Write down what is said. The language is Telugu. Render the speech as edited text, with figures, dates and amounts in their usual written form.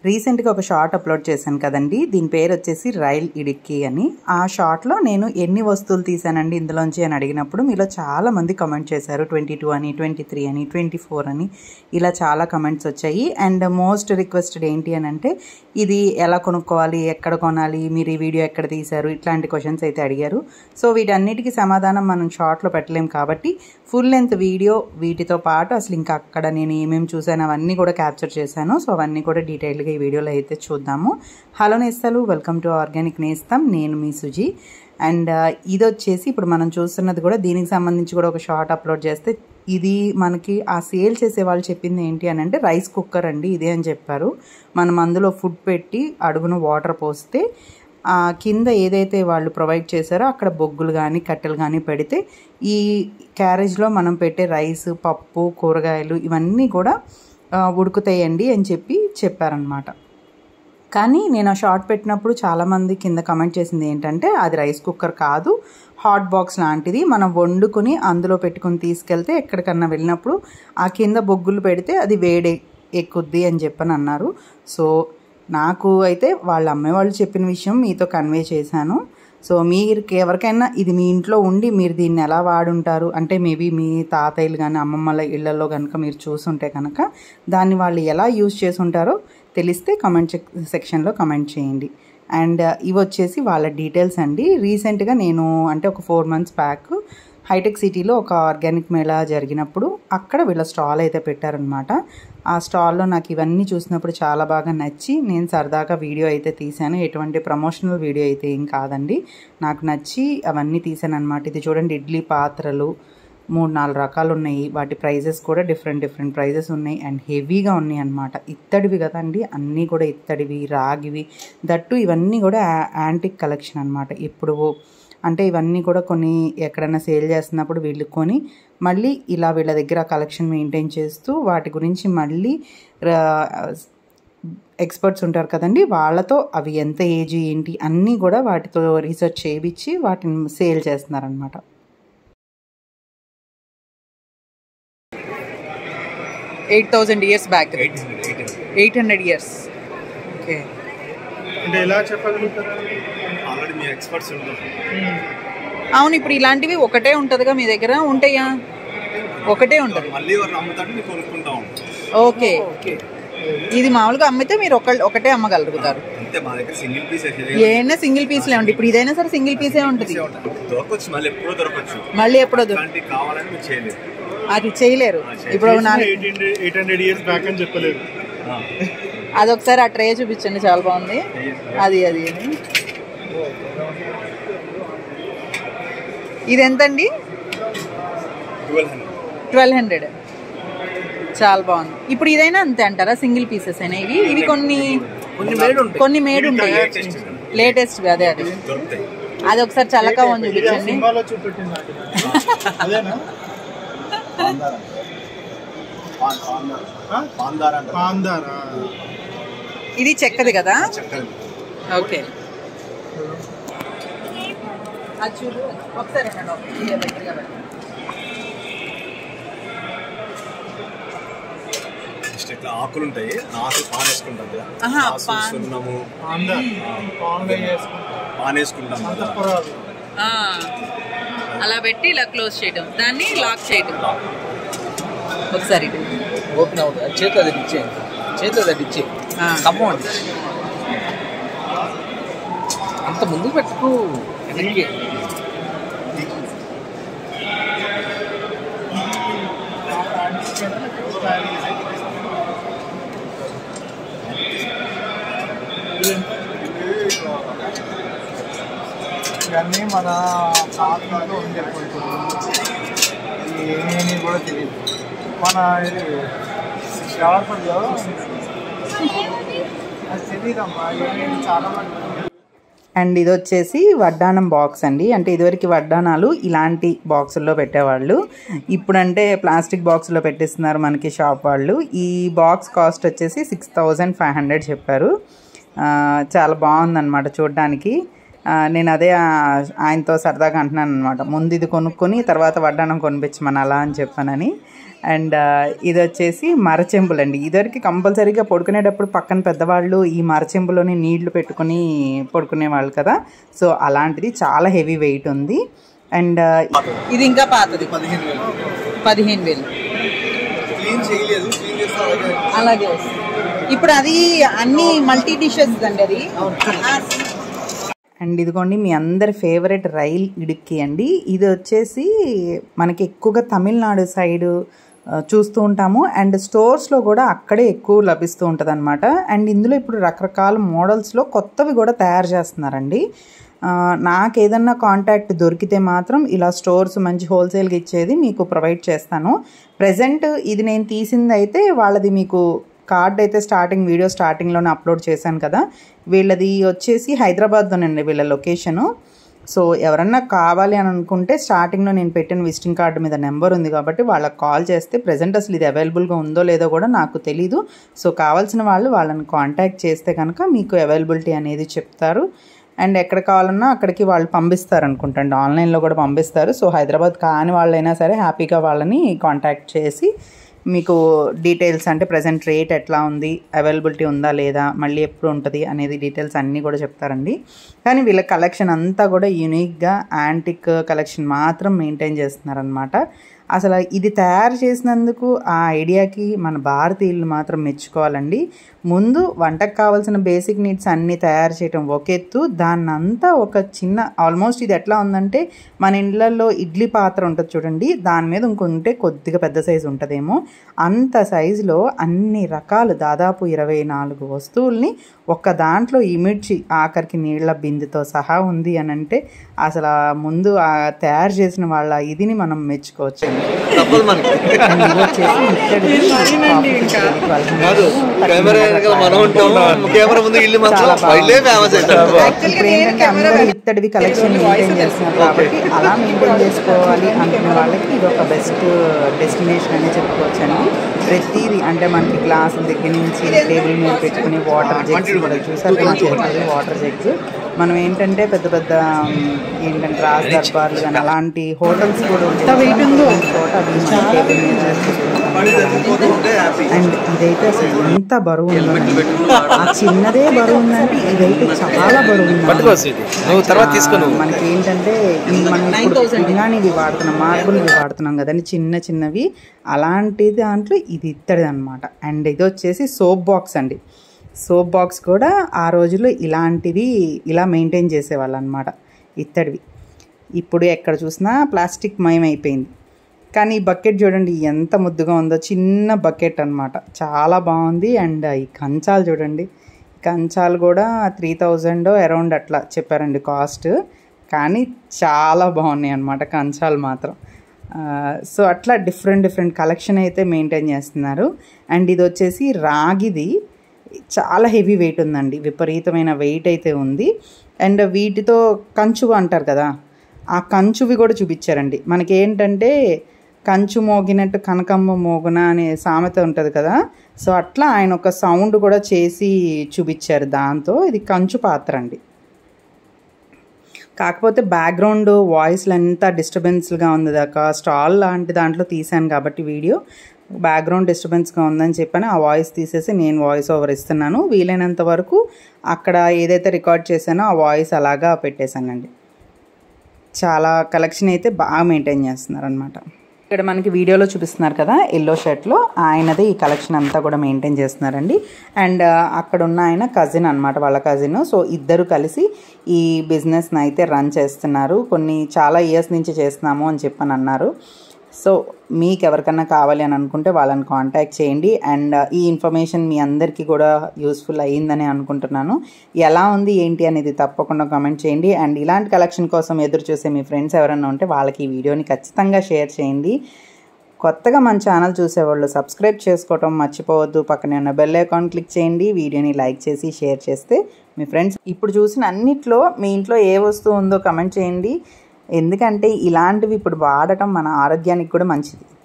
రీసెంట్గా ఒక షార్ట్ అప్లోడ్ చేశాను కదండి, దీని పేరు వచ్చేసి రైల్ ఇడిక్కి అని. ఆ షార్ట్లో నేను ఎన్ని వస్తువులు తీసానండి ఇందులోంచి అని అడిగినప్పుడు మీలో చాలామంది కమెంట్ చేశారు. 22 అని, 23 అని, 24 అని, ఇలా చాలా కమెంట్స్ వచ్చాయి. అండ్ మోస్ట్ రిక్వెస్టెడ్ ఏంటి అని అంటే, ఇది ఎలా కొనుక్కోవాలి, ఎక్కడ కొనాలి, మీరు ఈ వీడియో ఎక్కడ తీశారు, ఇట్లాంటి క్వశ్చన్స్ అయితే అడిగారు. సో వీటన్నిటికీ సమాధానం మనం షార్ట్లో పెట్టలేం కాబట్టి ఫుల్ లెంత్ వీడియో వీటితో పాటు అసలు ఇంకా అక్కడ నేను ఏమేమి చూసాను అవన్నీ కూడా క్యాప్చర్ చేశాను. సో అవన్నీ కూడా డీటెయిల్గా ఈ వీడియోలో అయితే చూద్దాము. హలో నేస్తాలు, వెల్కమ్ టు ఆర్గానిక్ నేస్తాం. నేను మీ సుజీ. అండ్ ఇది వచ్చేసి ఇప్పుడు మనం చూస్తున్నది కూడా దీనికి సంబంధించి కూడా ఒక షార్ట్ అప్లోడ్ చేస్తే, ఇది మనకి ఆ సేల్ చేసే వాళ్ళు చెప్పింది ఏంటి అని అంటే, రైస్ కుక్కర్ అండి ఇదే అని చెప్పారు. మనం అందులో ఫుడ్ పెట్టి అడుగున వాటర్ పోస్తే కింద ఏదైతే వాళ్ళు ప్రొవైడ్ చేశారో అక్కడ బొగ్గులు కానీ కట్టెలు కానీ పెడితే ఈ క్యారేజ్లో మనం పెట్టే రైస్, పప్పు, కూరగాయలు ఇవన్నీ కూడా ఉడుకుతాయండి అని చెప్పారనమాట. కానీ నేను ఆ షార్ట్ పెట్టినప్పుడు చాలామంది కింద కమెంట్ చేసింది ఏంటంటే, అది రైస్ కుక్కర్ కాదు, హాట్ బాక్స్ లాంటిది, మనం వండుకొని అందులో పెట్టుకొని తీసుకెళ్తే ఎక్కడికన్నా వెళ్ళినప్పుడు ఆ కింద బొగ్గులు పెడితే అది వేడి ఎక్కుద్ది అని చెప్పని అన్నారు. సో నాకు అయితే వాళ్ళ అమ్మేవాళ్ళు చెప్పిన విషయం మీతో కన్వే చేశాను. సో మీరు ఎవరికైనా ఇది మీ ఇంట్లో ఉండి మీరు దీన్ని ఎలా వాడుంటారు అంటే, మేబీ మీ తాతయ్యలు కానీ అమ్మమ్మల ఇళ్లలో కనుక మీరు చూసుంటే కనుక దాన్ని వాళ్ళు ఎలా యూజ్ చేసి ఉంటారో తెలిస్తే కమెంట్ సెక్షన్లో కమెంట్ చేయండి. అండ్ ఇవి వచ్చేసి వాళ్ళ డీటెయిల్స్ అండి. రీసెంట్గా నేను అంటే ఒక 4 months బ్యాక్ హైటెక్ సిటీలో ఒక ఆర్గానిక్ మేళా జరిగినప్పుడు అక్కడ వీళ్ళ స్టాల్ అయితే పెట్టారనమాట. ఆ స్టాల్లో నాకు ఇవన్నీ చూసినప్పుడు చాలా బాగా నచ్చి నేను సరదాగా వీడియో అయితే తీశాను. ఎటువంటి ప్రమోషనల్ వీడియో అయితే ఏం కాదండి, నాకు నచ్చి అవన్నీ తీశాను అనమాట. ఇది చూడండి, ఇడ్లీ పాత్రలు 3-4 రకాలు ఉన్నాయి. వాటి ప్రైజెస్ కూడా డిఫరెంట్ ప్రైజెస్ ఉన్నాయి. అండ్ హెవీగా ఉన్నాయి అనమాట. ఇత్తడివి కదండి, అన్నీ కూడా ఇత్తడివి, రాగివి, దట్టు ఇవన్నీ కూడా యాంటిక్ కలెక్షన్ అనమాట. ఇప్పుడు అంటే ఇవన్నీ కూడా కొన్ని ఎక్కడైనా సేల్ చేస్తున్నప్పుడు వీళ్ళు కొని మళ్ళీ ఇలా వీళ్ళ దగ్గర కలెక్షన్ మెయింటైన్ చేస్తూ వాటి గురించి మళ్ళీ ఎక్స్పర్ట్స్ ఉంటారు కదండి, వాళ్ళతో అవి ఎంత ఏజ్ ఏంటి అన్నీ కూడా వాటితో రీసెర్చ్ చేయించి వాటిని సేల్ చేస్తున్నారనమాట. $8,000 బ్యాక్, 800 years. ఓకే, అంటే ఎలా చెప్పగలుగుతారు? ఆల్రెడీ మీ ఎక్స్పర్ట్స్ ఉంటారు. అవును, ఇప్పుడు ఇలాంటివి ఒకటే ఉంటుందిగా మీ దగ్గర? ఉంటాయా? ఒకటే ఉంటుంది. మళ్ళీ ఎవరు అమ్ముతారు, మీరు కొనుక్కుంటా ఉంటారు. ఓకే, ఇది మామూలుగా అమ్మితే మీరు ఒకటే అమ్మగలుగుతారు. అంతే, మా దగ్గర సింగిల్ పీస్ ఏదైనా సింగిల్ పీస్లే ఉంటాయి. ఇప్పుడు ఇదైనా సరే సింగిల్ పీసే ఉంటుంది. దొరకచ్చు, మళ్ళీ ఎప్పుడో దొరకచ్చు, మళ్ళీ ఎప్పుడో కావాలని మీరు చేయలేరు. అది చేయలేరు. ఇప్పుడు 800 years బ్యాక్ అని చెప్పలేదు. అదొకసారి ఆ ట్రే చూపించండి, చాలా బాగుంది. అది ఇది ఎంతండి? 1200. చాలా బాగుంది. ఇప్పుడు ఇదైనా అంతే అంటారా? సింగిల్ పీసెస్ అయినా ఇవి కొన్ని మేడ్ ఉంటాయి. లేటెస్ట్ అదే అది ఒకసారి చల్లగా ఉంది చూపించండి. ఇది చెక్కది కదా? ఓకే, అది చూడు ఒకసారి. ఇట్లా ఆకులు ఉంటాయి, ఆకులు పాన్ వేసుకుంటాం కదా, పాన్ వేసుకుంటాం కదా, అలా పెట్టి ఇలా క్లోజ్ చేయడం, దాన్ని లాక్ చేయడం. ఒకసారి ఓపెన్ అవుతుంది, చేతిలో ఇచ్చే కమ్మం అంత ముందు పెట్టుకు. ఇవన్నీ మన పాత్రలో ఉండేపోతుంది, ఏమేమి కూడా తెలియదు. మన ఇది షార్పర్లో అది తెలియదమ్మా, ఏమేమి చాలా మంది. అండ్ ఇది వచ్చేసి వడ్డానం బాక్స్ అండి. అంటే ఇదివరకు వడ్డానాలు ఇలాంటి బాక్సుల్లో పెట్టేవాళ్ళు, ఇప్పుడంటే ప్లాస్టిక్ బాక్స్లో పెట్టిస్తున్నారు మనకి షాప్ వాళ్ళు. ఈ బాక్స్ కాస్ట్ వచ్చేసి 6500 చెప్పారు. చాలా బాగుందన్నమాట చూడడానికి. నేను అదే ఆయనతో సరదాగా అంటున్నాను అనమాట, ముందు ఇది కొనుక్కొని తర్వాత వడ్డానం కొనిపించమని అలా అని చెప్పానని. అండ్ ఇది వచ్చేసి మరచెంబులు అండి. ఇదివరకు కంపల్సరీగా పడుకునేటప్పుడు పక్కన పెద్దవాళ్ళు ఈ మరచెంబులోనే నీళ్లు పెట్టుకుని పడుకునేవాళ్ళు కదా. సో అలాంటిది చాలా హెవీ వెయిట్ ఉంది. అండ్ ఇది ఇంకా పాతది 15,000. క్లీన్ చేయలేదు, క్లీన్ చేస్తే అలాగే ఇప్పుడు అది అన్ని మల్టీ డిషెస్ అండి అది. అండ్ ఇదిగోండి మీ అందరి ఫేవరెట్ రైల్ ఇడుక్కి అండి. ఇది వచ్చేసి మనకి ఎక్కువగా తమిళనాడు సైడు చూస్తూ ఉంటాము. అండ్ స్టోర్స్లో కూడా అక్కడే ఎక్కువ లభిస్తూ ఉంటుంది అనమాట. అండ్ ఇందులో ఇప్పుడు రకరకాల మోడల్స్లో కొత్తవి కూడా తయారు చేస్తున్నారండి. నాకు ఏదన్నా కాంటాక్ట్ దొరికితే మాత్రం ఇలా స్టోర్స్ మంచి హోల్సేల్గా ఇచ్చేది మీకు ప్రొవైడ్ చేస్తాను. ప్రజెంట్ ఇది నేను తీసింది అయితే వాళ్ళది మీకు కార్డ్ అయితే వీడియో స్టార్టింగ్లోనే అప్లోడ్ చేశాను కదా. వీళ్ళది వచ్చేసి హైదరాబాద్లోనండి వీళ్ళ లొకేషను. సో ఎవరన్నా కావాలి అని అనుకుంటే స్టార్టింగ్లో నేను పెట్టిన విజిటింగ్ కార్డు మీద నెంబర్ ఉంది కాబట్టి వాళ్ళకి కాల్ చేస్తే ప్రజెంట్ అసలు ఇది అవైలబుల్గా ఉందో లేదో కూడా నాకు తెలీదు. సో కావాల్సిన వాళ్ళని కాంటాక్ట్ చేస్తే కనుక మీకు అవైలబిలిటీ అనేది చెప్తారు. అండ్ ఎక్కడ కావాలన్నా అక్కడికి వాళ్ళు పంపిస్తారు అనుకుంటాండి, ఆన్లైన్లో కూడా పంపిస్తారు. సో హైదరాబాద్ కాని వాళ్ళైనా సరే హ్యాపీగా వాళ్ళని కాంటాక్ట్ చేసి మీకు డీటెయిల్స్ అంటే ప్రజెంట్ రేట్ ఎట్లా ఉంది, అవైలబిలిటీ ఉందా లేదా, మళ్ళీ ఎప్పుడు ఉంటుంది అనేది డీటెయిల్స్ అన్నీ కూడా చెప్తారండి. కానీ వీళ్ళ కలెక్షన్ అంతా కూడా యూనిక్గా యాంటిక్ కలెక్షన్ మాత్రం మెయింటైన్ చేస్తున్నారనమాట. అసలు ఇది తయారు చేసినందుకు ఆ ఐడియాకి మన భారతీయులు మాత్రం మెచ్చుకోవాలండి. ముందు వంటకు కావాల్సిన బేసిక్ నీడ్స్ అన్నీ తయారు చేయటం ఒక ఎత్తు, దాన్నంతా ఒక చిన్న ఆల్మోస్ట్ ఇది ఎట్లా ఉందంటే మన ఇండ్లలో ఇడ్లీ పాత్ర ఉంటుంది చూడండి, దాని మీద ఇంకొంటే కొద్దిగా పెద్ద సైజు ఉంటుందేమో అంత సైజులో అన్ని రకాలు దాదాపు 24 వస్తువుల్ని ఒక్క దాంట్లో ఇమిడ్చి ఆఖరికి నీళ్ల బిందుతో సహా ఉంది అని అంటే అసలు ముందు ఆ తయారు చేసిన వాళ్ళ ఇదిని మనం మెచ్చుకోవచ్చు. ఇత్తడివి కలెక్షన్ మెయింటైన్ చేస్తున్నారు కాబట్టి అలా మెయింటైన్ చేసుకోవాలి అనుకునే వాళ్ళకి ఇది ఒక బెస్ట్ డెస్టినేషన్ అని చెప్పుకోవచ్చండి. ప్రతిదీ అంటే మనకి గ్లాసుల దగ్గర నుంచి టేబుల్ మీద పెట్టుకుని వాటర్ జగ్స్ కూడా చూసారు, వాటర్ జగ్స్ మనం ఏంటంటే పెద్ద పెద్ద ఏంటంటే రాజ్ దర్బార్లు కానీ అలాంటి హోటల్స్ కూడా ఉంటాయి చోట టేబుల్ మీద. అండ్ ఇదైతే అసలు ఎంత బరువు ఉందండి, ఆ చిన్నదే బరువు ఉందంటే ఇదైతే చాలా బరువు ఉంది. మనకి ఏంటంటే మనం ఇప్పుడు పింగాణివి వాడుతున్నాం, మార్బుల్వి వాడుతున్నాం కదండి చిన్న చిన్నవి, అలాంటి దాంట్లో ఇది ఇత్తడిది అనమాట. అండ్ ఇది వచ్చేసి సోప్ బాక్స్ అండి. సోప్ బాక్స్ కూడా ఆ రోజుల్లో ఇలాంటివి ఇలా మెయింటైన్ చేసేవాళ్ళు అనమాట, ఇత్తడివి. ఇప్పుడు ఎక్కడ చూసినా ప్లాస్టిక్ మయం అయిపోయింది. కానీ ఈ బకెట్ చూడండి ఎంత ముద్దుగా ఉందో, చిన్న బకెట్ అనమాట, చాలా బాగుంది. అండ్ ఈ కంచాలు చూడండి, కంచాలు కూడా 3,000 అరౌండ్ అట్లా చెప్పారండి కాస్ట్, కానీ చాలా బాగున్నాయి అనమాట కంచాలు మాత్రం. సో అట్లా డిఫరెంట్ కలెక్షన్ అయితే మెయింటైన్ చేస్తున్నారు. అండ్ ఇది వచ్చేసి రాగిది, చాలా హెవీ వెయిట్ ఉందండి, విపరీతమైన వెయిట్ అయితే ఉంది. అండ్ వీటితో కంచు అంటారు కదా, ఆ కంచువి కూడా చూపించారండి. మనకి ఏంటంటే కంచు మోగినట్టు కనకమ్మ మోగున అనే సామెత ఉంటుంది కదా, సో అట్లా ఆయన ఒక సౌండ్ కూడా చేసి చూపించారు దాంతో. ఇది కంచు పాత్ర అండి. కాకపోతే బ్యాక్గ్రౌండ్ వాయిస్లు అంతా డిస్టర్బెన్స్గా ఉంది, దాకా స్టాల్ లాంటి దాంట్లో తీశాను కాబట్టి వీడియో బ్యాక్గ్రౌండ్ డిస్టర్బెన్స్గా ఉందని చెప్పాను. ఆ వాయిస్ తీసేసి నేను వాయిస్ ఓవర్ ఇస్తున్నాను. వీలైనంత వరకు అక్కడ ఏదైతే రికార్డ్ చేశానో ఆ వాయిస్ అలాగా పెట్టేశానండి. చాలా కలెక్షన్ అయితే బాగా మెయింటైన్ చేస్తున్నారు అనమాట. ఇక్కడ మనకి వీడియోలో చూపిస్తున్నారు కదా ఎల్లో షర్ట్లో, ఆయనదే ఈ కలెక్షన్ అంతా కూడా మెయింటైన్ చేస్తున్నారండి. అండ్ అక్కడ ఉన్న ఆయన కజిన్ అనమాట, వాళ్ళ కజిన్. సో ఇద్దరు కలిసి ఈ బిజినెస్ని అయితే రన్ చేస్తున్నారు. చాలా ఇయర్స్ నుంచి చేస్తున్నాము అని చెప్పని అన్నారు. సో మీకు ఎవరికన్నా కావాలి అని అనుకుంటే వాళ్ళని కాంటాక్ట్ చేయండి. అండ్ ఈ ఇన్ఫర్మేషన్ మీ అందరికీ కూడా యూస్ఫుల్ అయ్యిందని అనుకుంటున్నాను. ఎలా ఉంది ఏంటి అనేది తప్పకుండా కామెంట్ చేయండి. అండ్ ఇలాంటి కలెక్షన్ కోసం ఎదురు చూసే మీ ఫ్రెండ్స్ ఎవరైనా ఉంటే వాళ్ళకి ఈ వీడియోని ఖచ్చితంగా షేర్ చేయండి. కొత్తగా మన ఛానల్ చూసేవాళ్ళు సబ్స్క్రైబ్ చేసుకోవటం మర్చిపోవద్దు. పక్కనే ఉన్న బెల్ ఐకాన్ క్లిక్ చేయండి. వీడియోని లైక్ చేసి షేర్ చేస్తే మీ ఫ్రెండ్స్ ఇప్పుడు చూసిన అన్నిట్లో మీ ఇంట్లో ఏ వస్తువు ఉందో కమెంట్ చేయండి. ఎందుకంటే ఇలాంటివి ఇప్పుడు వాడటం మన ఆరోగ్యానికి కూడా మంచిది.